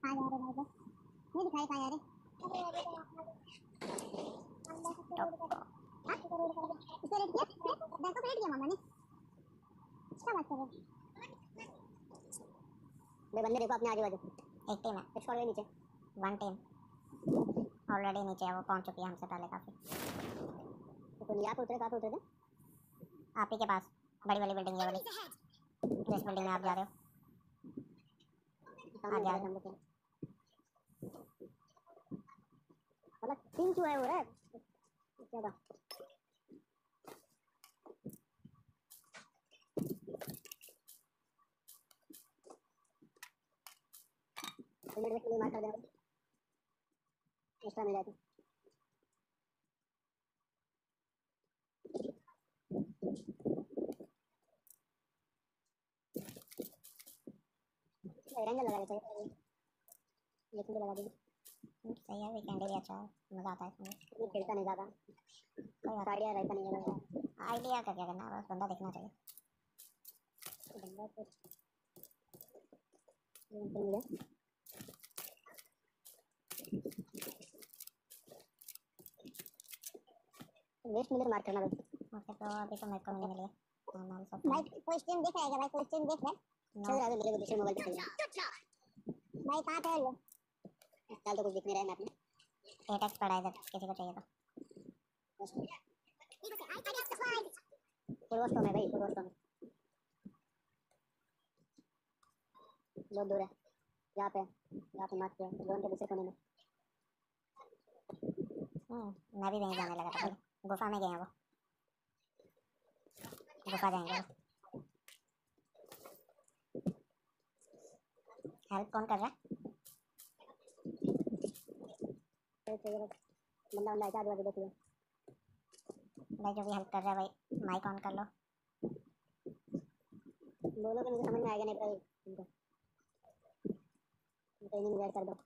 कहाँ जा रहे भाई? नहीं दिखाई कहाँ जा रहे? इसको रेड किया? बैंक को रेड किया मामा ने? क्या बात कर रहे हो? भाई बंदे देखो अपने आगे बाजू। एक टीम है, एक स्क्वाड है नीचे। वन टीम ऑलरेडी नीचे है, वो पहुंच चुकी है हमसे पहले काफी। तो नहीं आप उतरे, कहाँ पे उतरे थे? आप ही के पास बड़ी वाली बिल्डिंग है वाली, जिस बिल्डिंग में आप जा रहे हो। सामने आगे उतरे थे आगे हम लोग। मतलब टीम क्यों है वो रे? क्या था? मिनट में मार कर देना एक्स्ट्रा मिल जाती। रंग लगा देते हैं, ये तो लगा देंगे। सही है, वीकेंड भी अच्छा है, मजा आता है इसमें। ये खेलता नहीं ज्यादा, कोई बात आइडिया रहता नहीं है। नहीं, आइडिया का क्या करना है, बस बंदा दिखना चाहिए। बंदा तो मिले वेस्ट मिले मार करना भाई। ओके, तो अभी तो मेरे को नहीं मिली भाई कोई स्ट्रीम देख रहा है क्या? भाई कोई स्ट्रीम देख रहा है? चल रहा है मेरे को दूसरे मोबाइल पे चल रहा है। भाई कहाँ पे है वो? चल तो कुछ दिख नहीं रहा है मैप में। 8x पड़ा है इधर, किसी को चाहिए तो। फुल वॉश में भाई, फुल वॉश में बहुत दूर है। यहाँ पे मार के जोन के दूसरे कोने में। मैं भी वहीं जाने लगा था पहले, गुफा में गए हैं वो, गुफा जाएंगे वो। हेल्प कौन कर रहा है? बंदा बंदा आजा आजू देखिए। भाई जो भी हेल्प कर रहा है भाई, माइक ऑन कर लो। बोलो कि मुझे समझ में आएगा नहीं भाई, इनको ट्रेनिंग ऐड कर दो।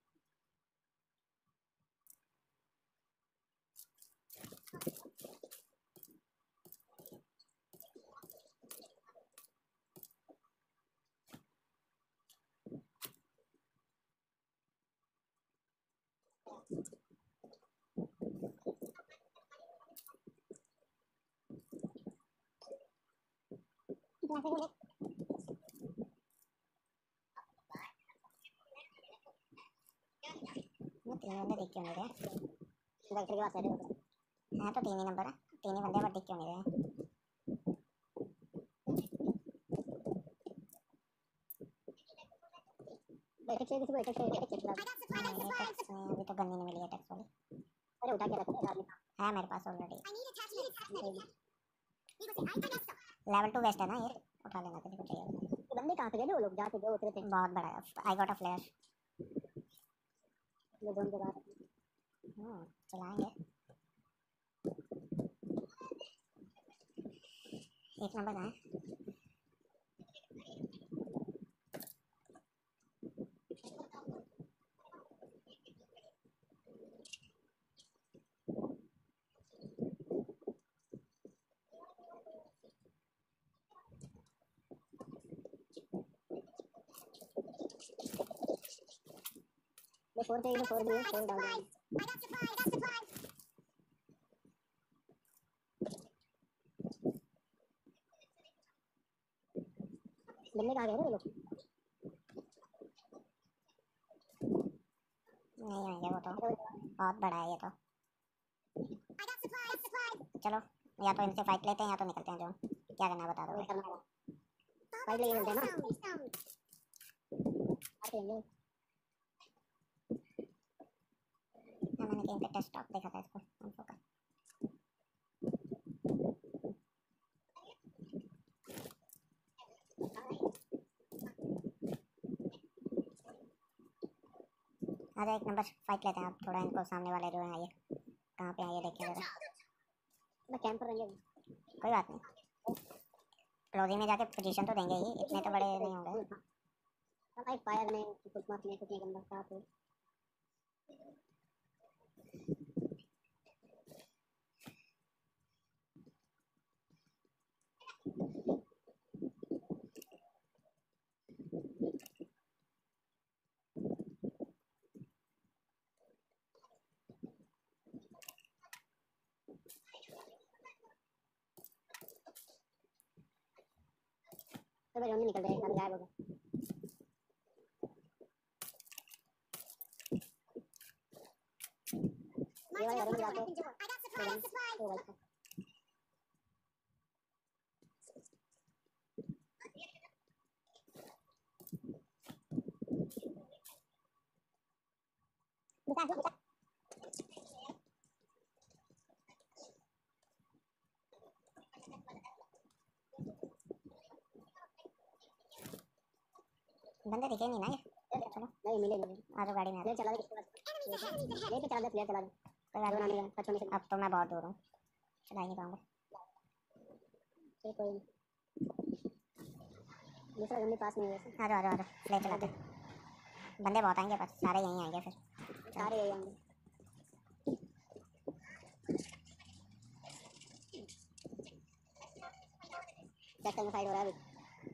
ये 3 बंदे दिख क्यों नहीं रहे? डॉक्टर के पास आ रहे हो? हाँ तो 3 ही नंबर है, 3 ही बंदे, बट दिख क्यों नहीं रहे? बैठक से किसी को बैठक से अभी तो गन्नी नहीं मिली है टैक्स वाली। अरे उठा के रखो आदमी। है मेरे पास ऑलरेडी। लेवल 2 वेस्ट है ना ये, उठा लेना किसी को चाहिए। ये बंदे कहाँ से गए थे? वो लोग जहाँ से गए उतरे थे। बहुत बड़ा है, आई गॉट अ फ्लैश। ये जोन के बाहर चलाएंगे। एक नंबर है। ये फोर पे, ये फोर भी है, फोर डाल देंगे। बंदे कहाँ गए थे वो लोग? नहीं आएंगे वो तो, बहुत बड़ा है ये तो। चलो, या तो इनसे फाइट लेते हैं या तो निकलते हैं जोन। क्या करना है बता दो भाई। फाइट लेके चलते हैं ना। आते हैं मैंने कहीं पे टेस्ट स्टॉप देखा था इसको, इन्फो का। आजा एक नंबर फाइट लेते हैं आप, थोड़ा इनको सामने वाले जो हैं ये कहाँ पे हैं ये देखिए जरा। मैं कैंप पर रहेंगे। कोई बात नहीं, क्लोजिंग में जाके पोजीशन तो देंगे ही, इतने तो बड़े नहीं होंगे। अब भाई फायर ने कुछ मार नहीं, कुछ नहीं करना कहाँ पे। तो भाई जोन निकल रहे हैं, गायब हो गए। ये वाले घरों में जाके तो भाई बता दो बता। बंदे दिखे नहीं ना ये। चलो नहीं मिले नहीं। आ जाओ गाड़ी में आ ले जाओ। चला दे किसके पास। ले पे चला दे, प्लेयर चला दे। कोई बात दो नहीं, नानी का छोड़ने से अब तो मैं बहुत दूर हूँ, चला ही नहीं पाऊंगा। कोई दूसरा जल्दी पास नहीं है वैसे। आ जाओ आ जाओ आ जाओ, ले चलाते हैं। बंदे बहुत आएंगे, बस सारे यहीं आएंगे फिर। सारे यही होंगे। सेक्टर में फाइट हो रहा है अभी।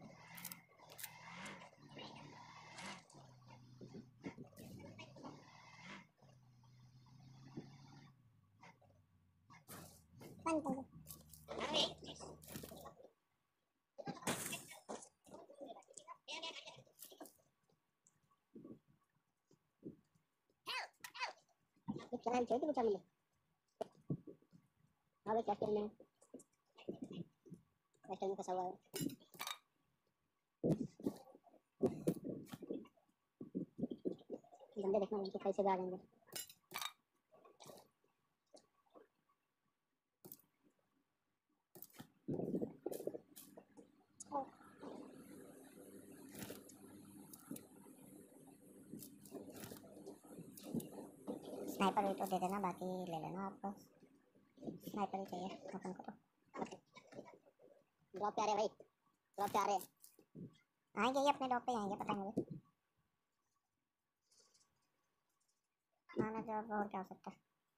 बंद कर दो। क्या है चाहिए कुछ मिले। हाँ भाई कैस्टर में फंसा हुआ है। बंदे देखना उनके कैसे भी आ जाएंगे। स्नाइपर भी तो दे देना, बाकी ले लेना आप बस। स्नाइपर ही चाहिए अपन को तो। ड्रॉप पे आ रहे हैं भाई, ड्रॉप पे आ रहे हैं। आएंगे ये अपने डॉग पे ही आएंगे, पता है मुझे। आना जब और क्या हो सकता है।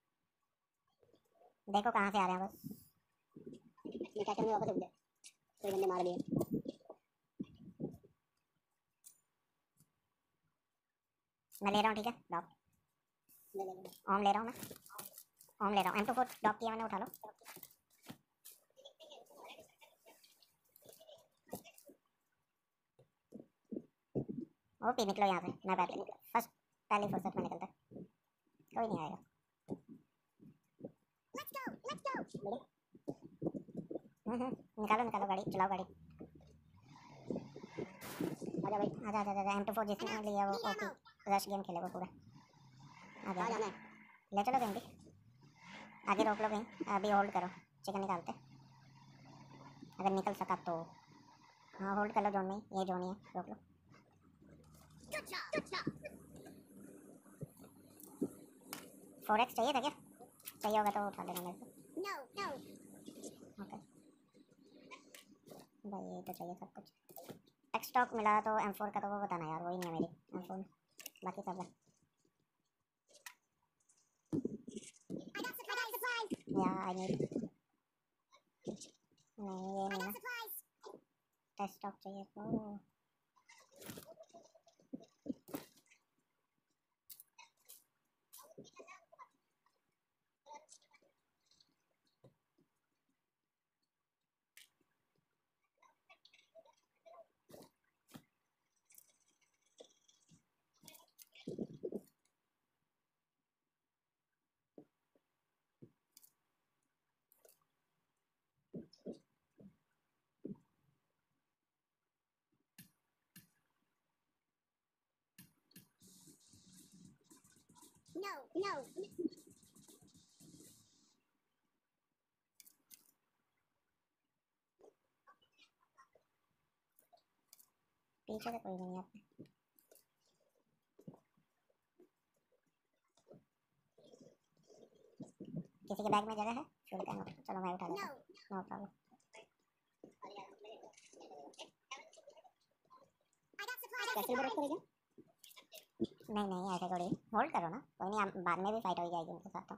देखो कहाँ से आ रहे हैं बस। मैं कैसे में वापस उठ गया, कोई बंदे मार दिए। मैं ले रहा हूँ, ठीक है डॉग। ले ले ले। ओम ले रहा हूँ मैं, ओम ले रहा हूँ। M24 डॉग किया मैंने, उठा लो। वो पी निकलो यहाँ से, मैं बैठ निकला फर्स्ट, पहली फुर्सत में निकलता है। कोई नहीं आएगा। निकालो निकालो गाड़ी, चलाओ गाड़ी। आजा भाई। आजा आजा आजा, M24 जिसने लिया वो ओपी रश गेम खेले वो पूरा। आ कहाँ गया, जाना है। ले चलो कहीं भी, आगे रोक लो कहीं, अभी होल्ड करो, चिकन निकालते अगर निकल सका तो। हाँ होल्ड कर लो जोन में, ये जोन ही है, रोक लो। 4x चाहिए था क्या? चाहिए होगा तो उठा लेना मेरे से। ओके भाई, ये तो चाहिए सब कुछ। टेक स्टॉक मिला तो M4 का तो वो बताना यार, वही नहीं है मेरी M4 में, बाकी सब है। या आई नीड, नहीं ये नहीं ना, टेक स्टॉक चाहिए तो। No. पीछे से कोई नहीं है। किसी के बैग में जगह है फ्यूल कैन? चलो मैं उठा लेता हूँ, नो प्रॉब्लम। कैसे बरस करेगा। नहीं नहीं ऐसे थोड़ी, होल्ड करो ना, कोई नहीं, बाद में भी फाइट हो जाएगी उनके साथ तो।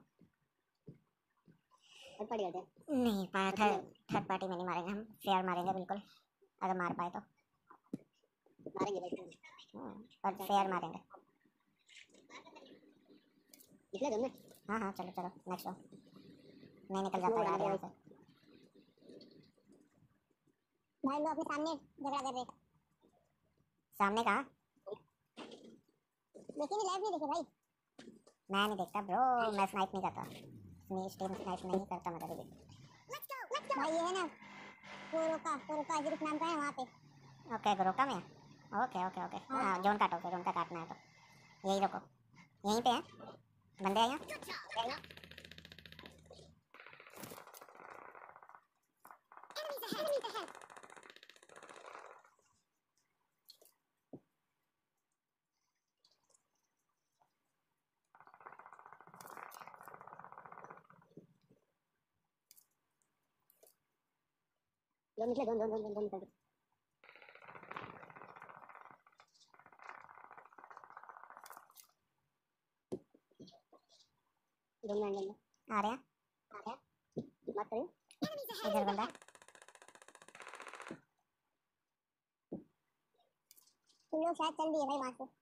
पड़ गए थे। नहीं थर्ड पार्टी में नहीं मारेंगे हम, फेयर मारेंगे बिल्कुल, अगर मार पाए तो। मारेंगे भाई, पर फेयर मारेंगे। निकले तुमने। हाँ हाँ चलो चलो नेक्स्ट रो, नहीं निकल जाता यार यहाँ से। भाई लोग अपने सामने झगड़ा कर रहे। सामने कहाँ? देखिए नहीं, लाइव नहीं देखे भाई। मैं नहीं देखता ब्रो, मैं स्नाइप नहीं करता, स्ट्रीम स्नाइप नहीं करता मैं कभी भी। भाई ये है ना कोरोका ग्रुप नाम का है वहाँ पे। ओके ग्रोका में है? ओके ओके ओके, हाँ जोन काटो फिर, उनका काटना है तो यही रुको, यहीं पे हैं बंदे हैं यहाँ। जोन निकले, जोन जोन जोन जोन निकल। जोन में आएंगे। आ रहे हैं, मत करिए। इधर बंदा। तुम लोग शायद चल दिए भाई वहाँ से।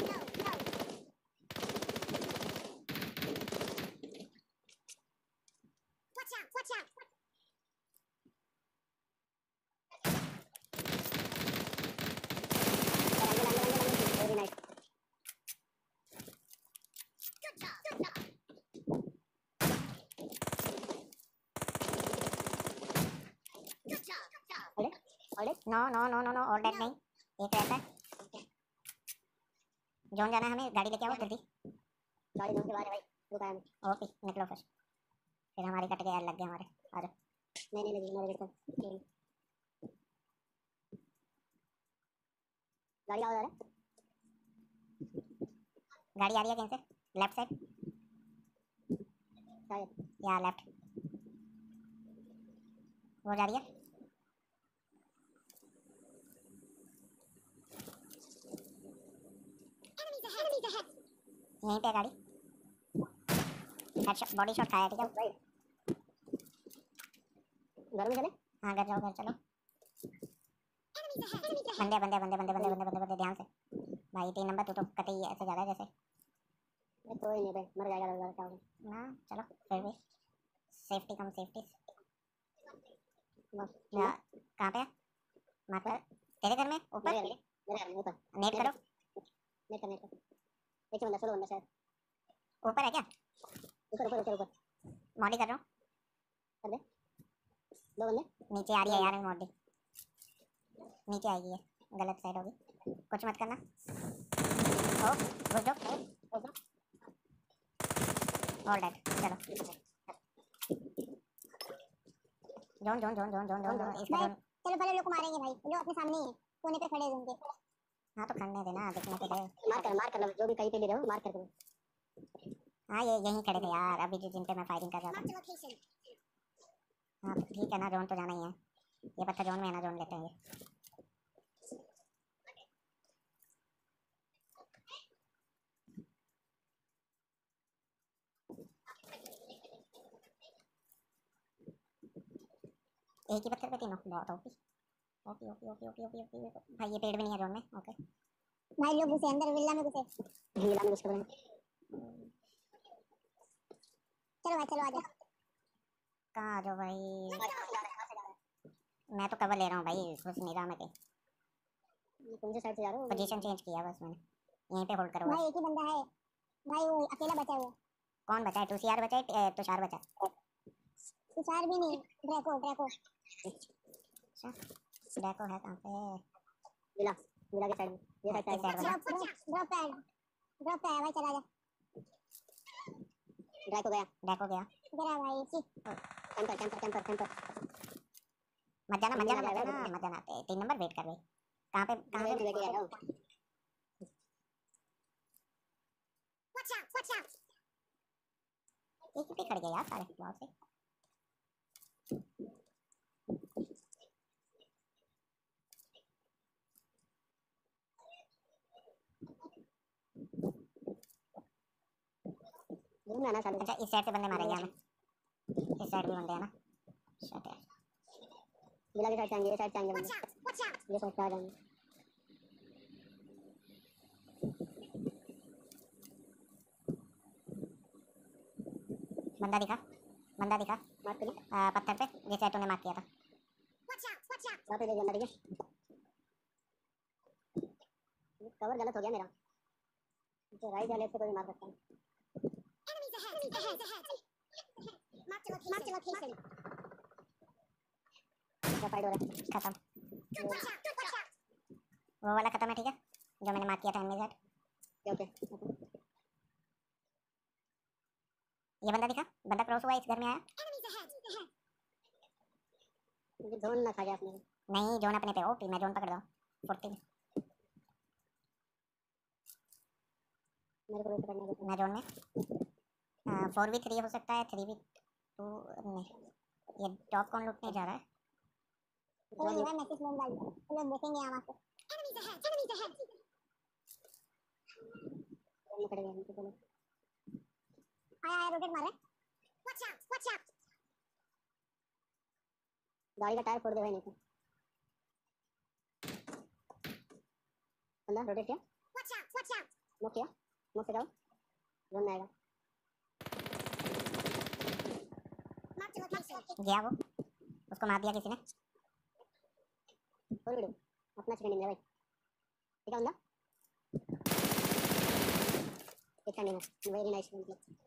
No no no no no, all dead नहीं, एक रहता है। जोन जाना है हमें, गाड़ी लेके आओ जल्दी। गाड़ी जोन के बाहर है भाई, रुका है। ओके निकलो फिर हमारी कट गई यार, लग गए हमारे। आ जाओ। नहीं लगी मेरे को। गाड़ी आ रहा है, गाड़ी आ रही है कहीं से, लेफ्ट साइड शायद या लेफ्ट, वो जा रही है। यहीं पे है गाड़ी, हेडशॉट बॉडी शॉट खाया, ठीक है भाई। घर में चले। हाँ घर जाओ, घर चलो। बंदे बंदे बंदे बंदे बंदे बंदे बंदे बंदे, ध्यान से भाई। 3 नंबर, तू तो कतई ऐसे जा रहा है जैसे। कोई नहीं भाई, मर जाएगा लग रहा है ना चलो फिर भी, सेफ्टी कम सेफ्टी। बस। कहाँ पे है मार्कर? तेरे घर में ऊपर? मेरे घर में ऊपर। नेट करो, नेट कर एक बंदा, सोलो बंदा शायद ऊपर है क्या? ऊपर ऊपर ऊपर ऊपर मॉडी कर रहा हूँ, कर दे। दो बंदे नीचे आ रही है यार मॉडी, नीचे आएगी है, गलत साइड होगी, कुछ मत करना। ओ घुस जाओ, ऑल डेड। चलो zone zone zone zone zone zone इसका जोन। चलो पहले लोग को मारेंगे भाई, लोग अपने सामने ही है, कोने पे खड़े हैं उनके। हाँ तो खड़ने देना, दिखने के लिए। मार कर लो, जो भी कहीं पे भी रहो मार कर दो। हाँ ये यहीं खड़े थे यार अभी, जिन पे मैं फायरिंग कर रहा था। हाँ तो ठीक है ना, जोन तो जाना ही है, ये पत्थर जोन में है ना, जोन लेते हैं ये। एक ही पत्थर पे तीनों, बहुत OP OP OP OP OP OP OP OP. भाई ये पेड़ भी नहीं है जोन में। ओके भाई लोग घुसे अंदर, विला में घुसे, विला में घुस कर। चलो भाई चलो आ जाओ। कहाँ आ जाओ भाई, मैं तो कवर ले रहा हूँ भाई, कुछ नहीं रहा मैं कहीं। कौन से साइड से जा रहे हो? पोजीशन चेंज किया बस मैंने, यहीं पे होल्ड करो भाई बस। एक ही बंदा है भाई, वो अकेला बचा हुआ। कौन बचा है? टूसीआर बचा है, तुषार बचा है? तुषार भी नहीं, ड्रैको ड्रैको। अच्छा डेको है कहाँ पे? विला, विला के साइड में, ये साइड इस साइड वाला। ड्रॉप पे है भाई, चला जा। ड्रैको गया, डेको गया। गया भाई। Camper camper camper camper. मत जाना मत जाना मत जाना मत जाना, 3 नंबर वेट कर भाई। कहाँ पे कहाँ पे? लेके आ रहा हूं। एक ही पे खड़ गए यार सारे बहुत से। घूमना ना साले। अच्छा इस साइड से बंदे मारेंगे हमें, इस साइड भी बंदे हैं ना। शट है, विला के साइड से आएंगे, ये साइड से आएंगे, ये साइड से आ जाएंगे। बंदा दिखा, बंदा दिखा। मार कर पत्थर पे जिस साइड तूने मार किया था। वापस ले जाना, ठीक है? कवर गलत हो गया मेरा, तो राइट या लेफ्ट से कोई मार सकता है। Mark the location. क्या फाइट हो रहा है? खत्म। वो वाला खत्म है, ठीक है, जो मैंने मार्क किया था एनिमी जेड। ओके, ये बंदा दिखा, बंदा क्रॉस हुआ, इस घर में आया। मुझे जोन ना खा गया आपने। नहीं, जोन अपने पे ओपी, मैं जोन पकड़ रहा हूँ 40 मेरे को वैसे करना है। मैं जोन में 4v3 हो सकता है, 3v2 नहीं। ये टॉप कौन लूटने जा रहा है? जोन में मैसेज में डाल दो, लोग देखेंगे यहाँ से। जोन में खड़े हैं इनके दोनों। आया रोटेट मार रहे। Watch out. गाड़ी का टायर फोड़ दे भाई, नहीं तो बंदा रोटेट किया। मुक किया, मुक से जाओ, जोन में आएगा। गया वो, उसको मार दिया किसी ने। छोड़ दो, अपना स्टैंडिंग है भाई, ठीक है बंदा। एक स्टैंडिंग है, वेरी नाइस।